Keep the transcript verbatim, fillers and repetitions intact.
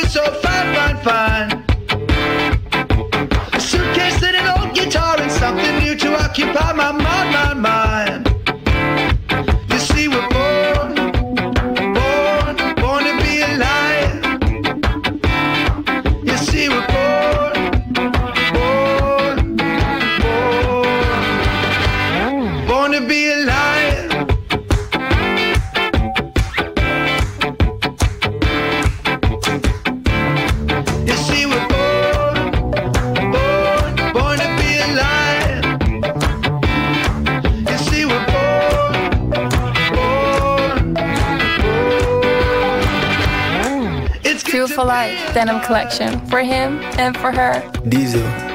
so fine, fine, fine. A suitcase and an old guitar and something new to occupy my mind, mind, mind. You see, we're born, born, born to be alive. You see, we're born, born, born, born to be alive. You see, we're born, born, born to be alive. You see, we're born, born, born. It's Fuel for Life Denim Collection for him and for her. Diesel.